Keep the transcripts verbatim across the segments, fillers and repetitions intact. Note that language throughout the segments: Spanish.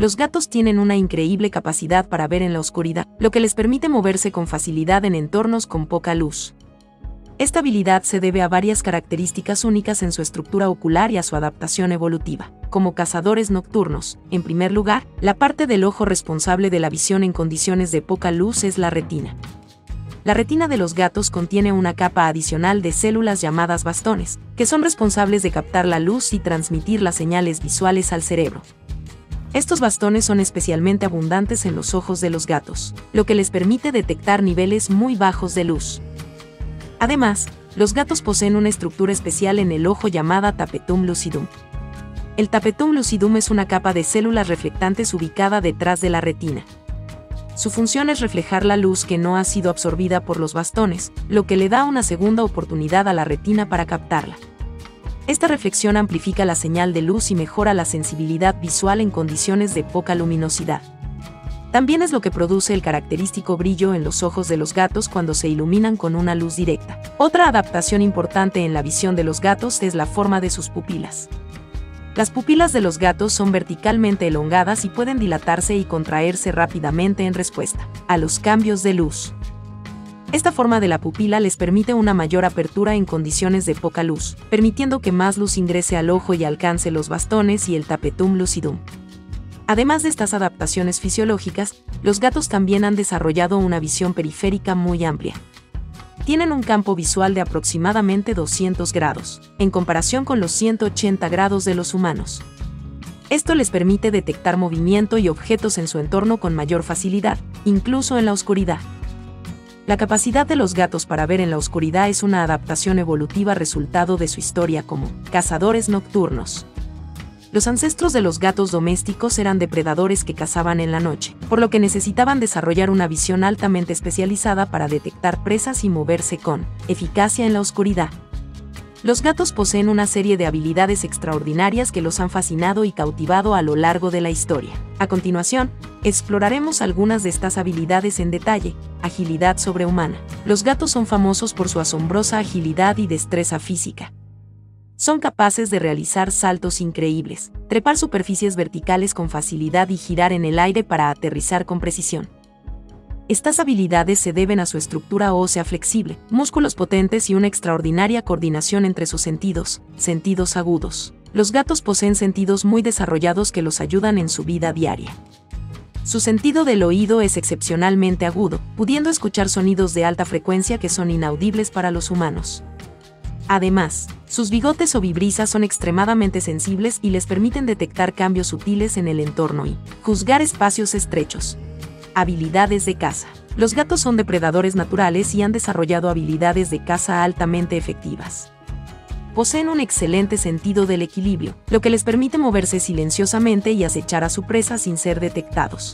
Los gatos tienen una increíble capacidad para ver en la oscuridad, lo que les permite moverse con facilidad en entornos con poca luz. Esta habilidad se debe a varias características únicas en su estructura ocular y a su adaptación evolutiva. Como cazadores nocturnos, en primer lugar, la parte del ojo responsable de la visión en condiciones de poca luz es la retina. La retina de los gatos contiene una capa adicional de células llamadas bastones, que son responsables de captar la luz y transmitir las señales visuales al cerebro. Estos bastones son especialmente abundantes en los ojos de los gatos, lo que les permite detectar niveles muy bajos de luz. Además, los gatos poseen una estructura especial en el ojo llamada tapetum lucidum. El tapetum lucidum es una capa de células reflectantes ubicada detrás de la retina. Su función es reflejar la luz que no ha sido absorbida por los bastones, lo que le da una segunda oportunidad a la retina para captarla. Esta reflexión amplifica la señal de luz y mejora la sensibilidad visual en condiciones de poca luminosidad. También es lo que produce el característico brillo en los ojos de los gatos cuando se iluminan con una luz directa. Otra adaptación importante en la visión de los gatos es la forma de sus pupilas. Las pupilas de los gatos son verticalmente elongadas y pueden dilatarse y contraerse rápidamente en respuesta a los cambios de luz. Esta forma de la pupila les permite una mayor apertura en condiciones de poca luz, permitiendo que más luz ingrese al ojo y alcance los bastones y el tapetum lucidum. Además de estas adaptaciones fisiológicas, los gatos también han desarrollado una visión periférica muy amplia. Tienen un campo visual de aproximadamente doscientos grados, en comparación con los ciento ochenta grados de los humanos. Esto les permite detectar movimiento y objetos en su entorno con mayor facilidad, incluso en la oscuridad. La capacidad de los gatos para ver en la oscuridad es una adaptación evolutiva resultado de su historia como cazadores nocturnos. Los ancestros de los gatos domésticos eran depredadores que cazaban en la noche, por lo que necesitaban desarrollar una visión altamente especializada para detectar presas y moverse con eficacia en la oscuridad. Los gatos poseen una serie de habilidades extraordinarias que los han fascinado y cautivado a lo largo de la historia. A continuación, exploraremos algunas de estas habilidades en detalle. Agilidad sobrehumana. Los gatos son famosos por su asombrosa agilidad y destreza física. Son capaces de realizar saltos increíbles, trepar superficies verticales con facilidad y girar en el aire para aterrizar con precisión. Estas habilidades se deben a su estructura ósea flexible, músculos potentes y una extraordinaria coordinación entre sus sentidos, sentidos agudos. Los gatos poseen sentidos muy desarrollados que los ayudan en su vida diaria. Su sentido del oído es excepcionalmente agudo, pudiendo escuchar sonidos de alta frecuencia que son inaudibles para los humanos. Además, sus bigotes o vibrisas son extremadamente sensibles y les permiten detectar cambios sutiles en el entorno y juzgar espacios estrechos. Habilidades de caza. Los gatos son depredadores naturales y han desarrollado habilidades de caza altamente efectivas. Poseen un excelente sentido del equilibrio, lo que les permite moverse silenciosamente y acechar a su presa sin ser detectados.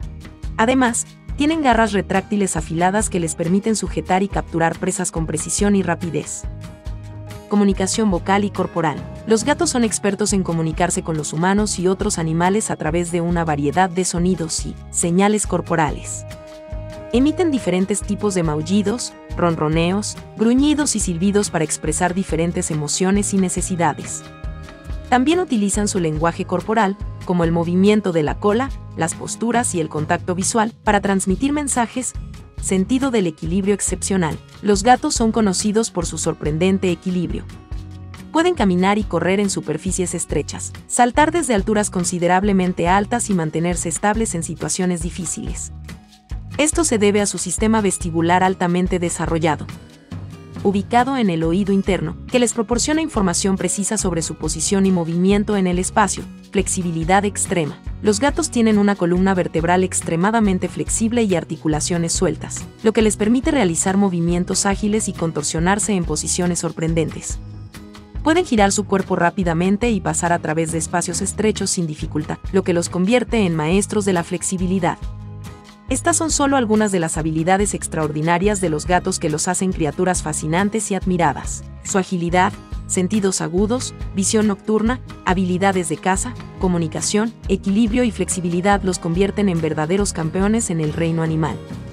Además, tienen garras retráctiles afiladas que les permiten sujetar y capturar presas con precisión y rapidez. Comunicación vocal y corporal. Los gatos son expertos en comunicarse con los humanos y otros animales a través de una variedad de sonidos y señales corporales. Emiten diferentes tipos de maullidos, ronroneos, gruñidos y silbidos para expresar diferentes emociones y necesidades. También utilizan su lenguaje corporal, como el movimiento de la cola, las posturas y el contacto visual, para transmitir mensajes. Sentido del equilibrio excepcional. Los gatos son conocidos por su sorprendente equilibrio. Pueden caminar y correr en superficies estrechas, saltar desde alturas considerablemente altas y mantenerse estables en situaciones difíciles. Esto se debe a su sistema vestibular altamente desarrollado, ubicado en el oído interno, que les proporciona información precisa sobre su posición y movimiento en el espacio. Flexibilidad extrema. Los gatos tienen una columna vertebral extremadamente flexible y articulaciones sueltas, lo que les permite realizar movimientos ágiles y contorsionarse en posiciones sorprendentes. Pueden girar su cuerpo rápidamente y pasar a través de espacios estrechos sin dificultad, lo que los convierte en maestros de la flexibilidad. Estas son solo algunas de las habilidades extraordinarias de los gatos que los hacen criaturas fascinantes y admiradas. Su agilidad, sentidos agudos, visión nocturna, habilidades de caza, comunicación, equilibrio y flexibilidad los convierten en verdaderos campeones en el reino animal.